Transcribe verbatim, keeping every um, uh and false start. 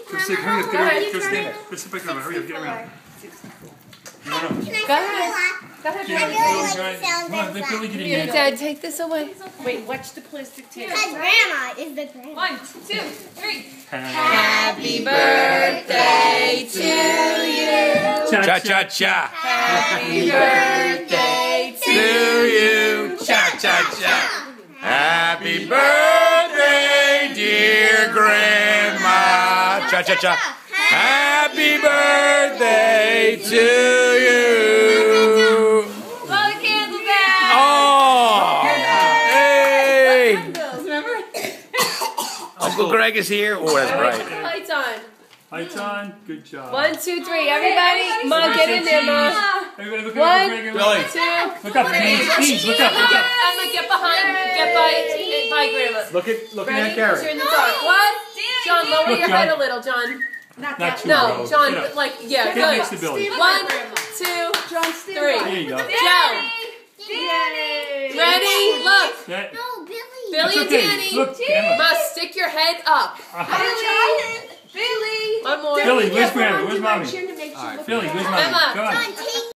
Kristen, hurry up, get around. Kristen, Kristen, pick her up. Hurry up, get around. You wanna? Go ahead. Go ahead, Yeah, Billy. Billy, come on, let Billy get in Here, there. Dad, take this away. Wait, watch the plastic tape. Because Grandma is the grandma. One, two, three. Happy birthday to you. Cha cha cha. Happy birthday to you. Cha cha cha. Happy birthday, dear Grandma. Cha cha cha. Happy birthday to you. Blow the candles out. Oh, hey. Remember? Uncle Greg is here. Oh, that's bright. Lights on. Lights on. Good job. One, two, three. Everybody, Ma, get in there, Ma. Everybody look One, at Uncle Greg. two, Look up, please. Please, look up, look up. Emma, get behind. Get by, by Grandma. Look at, look Ready? at Because you're in the dark. What? John, lower Look, your John. head a little, John. Not Not that too No, low. John, Get up. like, yeah, Get next to good. Billy. One, two, John, stand three. There you go. Joe. Danny. Ready? Look. That, No, Billy. Billy that's and okay. Danny. Look, Emma. Must stick your head up. Billy. Billy. One more. Billy, where's Grandma? Where's To my Mommy? chin to make sure All right, look Billy, at where's that. Mommy? Emma. Come on. John,